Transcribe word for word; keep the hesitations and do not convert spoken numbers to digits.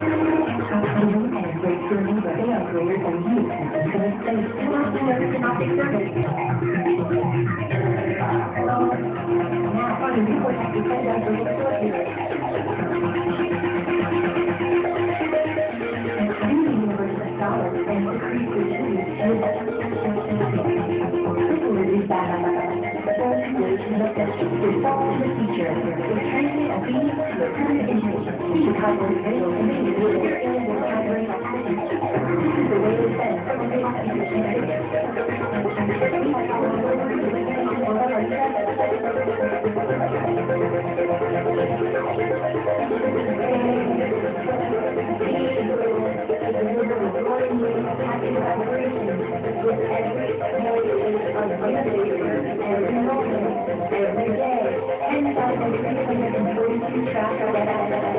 and great journey, but they are greater than you can infinite space. Synoptic service. Now, funny people have to send out the report here. In the universe of scholars and decrease the truth, particularly that result to the teacher, with training obedience to a permanent intention. Chicago is able to make it with their own vocabulary activities. This is the way they send from the every day, ten thousand three hundred forty-two traffic